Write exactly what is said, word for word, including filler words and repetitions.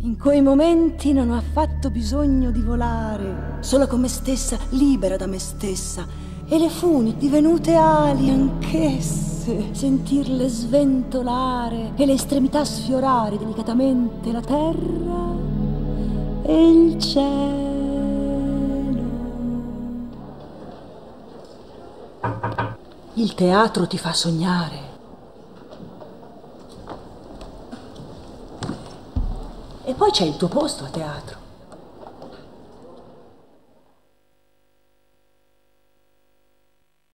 In quei momenti non ho affatto bisogno di volare, solo con me stessa, libera da me stessa. E le funi divenute ali anch'esse, sentirle sventolare e le estremità sfiorare delicatamente la terra e il cielo. Il teatro ti fa sognare. E poi c'è il tuo posto a teatro.